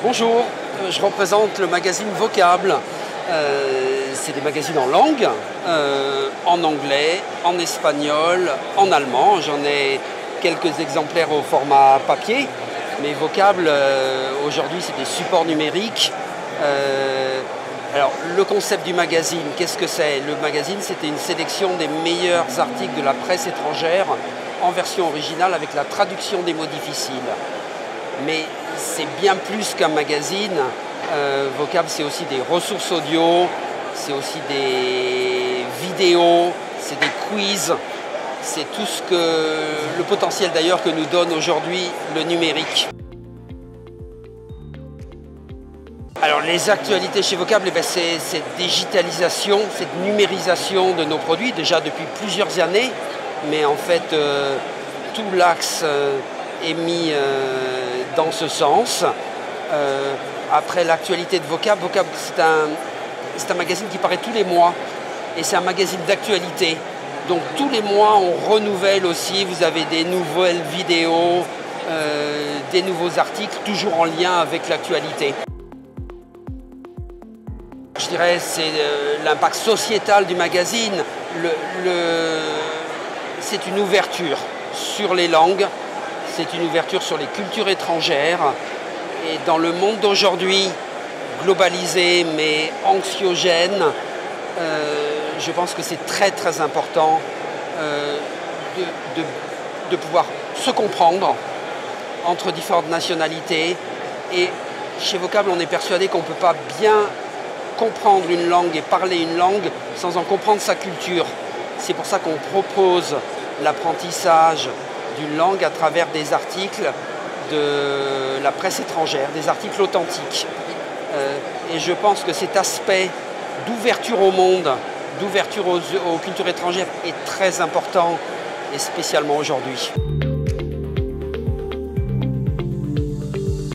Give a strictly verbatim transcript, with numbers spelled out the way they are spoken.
Bonjour, je représente le magazine Vocable. Euh, c'est des magazines en langue, euh, en anglais, en espagnol, en allemand. J'en ai quelques exemplaires au format papier, mais Vocable, euh, aujourd'hui, c'est des supports numériques. Euh, alors, le concept du magazine, qu'est-ce que c'est? Le magazine, c'était une sélection des meilleurs articles de la presse étrangère en version originale avec la traduction des mots difficiles. Mais c'est bien plus qu'un magazine. Euh, Vocable, c'est aussi des ressources audio, c'est aussi des vidéos, c'est des quiz, c'est tout ce que le potentiel d'ailleurs que nous donne aujourd'hui le numérique. Alors les actualités chez Vocable, eh ben, c'est cette digitalisation, cette numérisation de nos produits, déjà depuis plusieurs années, mais en fait euh, tout l'axe euh, est mis euh, dans ce sens. Euh, après l'actualité de Vocable, Vocable c'est un, c'est un magazine qui paraît tous les mois et c'est un magazine d'actualité. Donc tous les mois on renouvelle aussi, vous avez des nouvelles vidéos, euh, des nouveaux articles, toujours en lien avec l'actualité. Je dirais c'est euh, l'impact sociétal du magazine, le, le, c'est une ouverture sur les langues, c'est une ouverture sur les cultures étrangères. Et dans le monde d'aujourd'hui, globalisé mais anxiogène, euh, je pense que c'est très très important euh, de, de, de pouvoir se comprendre entre différentes nationalités. Et chez Vocable, on est persuadé qu'on ne peut pas bien comprendre une langue et parler une langue sans en comprendre sa culture. C'est pour ça qu'on propose l'apprentissage d'une langue à travers des articles de la presse étrangère, des articles authentiques. Euh, et je pense que cet aspect d'ouverture au monde, d'ouverture aux, aux cultures étrangères est très important, et spécialement aujourd'hui.